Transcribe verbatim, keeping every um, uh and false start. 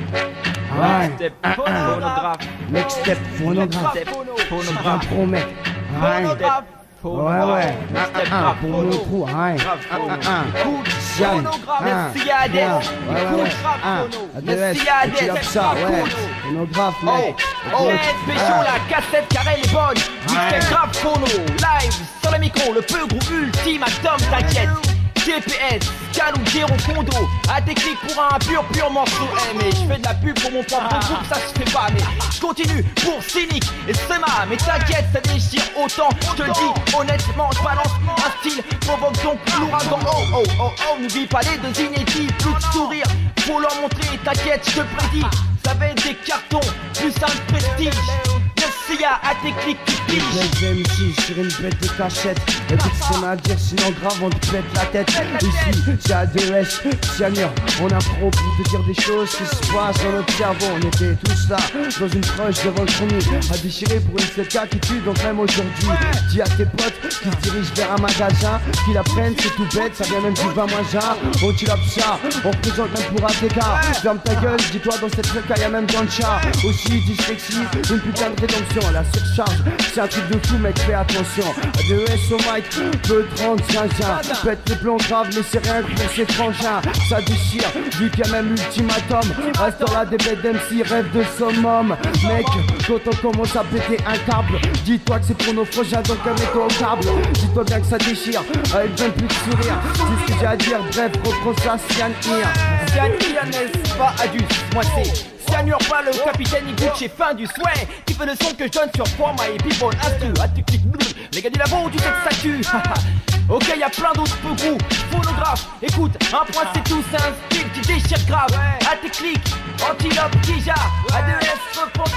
Mixtape, phonographe. Mixtape, phonographe. Phonographe. Pro mec. Phonographe. Ouais, ouais. Mixtape, Un, grave, pour phono. mon trou, hein. Grave, phono. Écoute, Phonographe. Merci à Adès. Écoute, grave, phono. Merci à Adès. ça, ouais. Phonographe, Oh, mec. oh, pécho, la cassette car elle est bonne. Mixtape, grave, phono. Live, sur le micro, le peu gros ultimatum, t'inquiète. G P S, Calogero Condo, à technique pour un pur pur morceau. Eh mais je fais de la pub pour mon propre groupe, ça se fait pas. Mais je continue pour Cynic et Sema. Mais t'inquiète, ça déchire autant. Je te le dis honnêtement, je balance un style provoque donc l'ouragan. Oh oh oh oh, n'oublie pas les deux inédits, plus de sourire. Faut leur montrer, t'inquiète, je te prédis. Ça va être des cartons, plus un prestige. Merci à tes clics qui pige. Deuxième ici sur une bête de cachette. Écoute ce qu'on a à dire, sinon grave on te pète la tête. Ici, c'est A deux S, Cyanure. On a pro pour te dire des choses qui se passent dans notre cerveau. On était tous là, dans une proche devant le chromie, à déchirer pour une sept K qui tue, donc même aujourd'hui. Dis à tes potes qui se dirigent vers un magasin, qui la prennent, c'est tout bête, ça vient même du vin moins jar. On tue la pcha, on représente même pour A T K. Ferme ta gueule, dis-toi dans cette sept K y'a même dans le chat. Aussi dyslexie, une putain de rédemption. La surcharge, c'est un truc de fou mec, fais attention. A deux S au mic, peu trente zinzin. Pète les plombs graves, mais c'est rien que pour ses frangins. Ça déchire, vu qu'il y a même ultimatum. Reste dans la D B d'M C, rêve de summum. Mec, quand on commence à péter un câble, dis-toi que c'est pour nos frangins, donc mets-toi au câble. Dis-toi bien que ça déchire, avec bien plus de sourire. C'est ce que j'ai à dire, bref, reprends ça, Sian Ir. Sian Ir n'est pas Adus, moi c'est Cyanure, pas le capitaine Igout chez fin du souhait. Qui fait le son que je donne sur format et people instru. Ah tu cliques bleu, les gars du labo, tu sais que ça tue. Ok, y'a plein d'autres peu goûts. Phonographe, écoute, un point c'est tout, c'est un style qui déchire grave. À tes clics, antilope, Kija, A deux S, reprend